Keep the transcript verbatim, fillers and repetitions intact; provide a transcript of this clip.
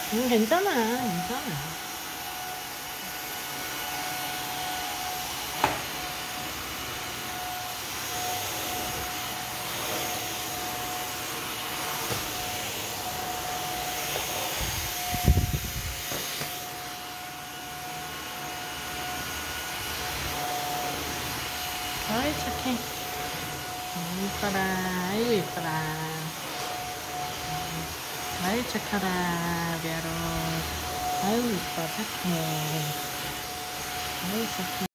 응, 괜찮아, 괜찮아. 어이, 착해. 아이고, 이뻐라. 아이고, 이뻐라. 아이, 착하다, 벼로. 아이고, 이뻐, 착해. 아이고, 착해.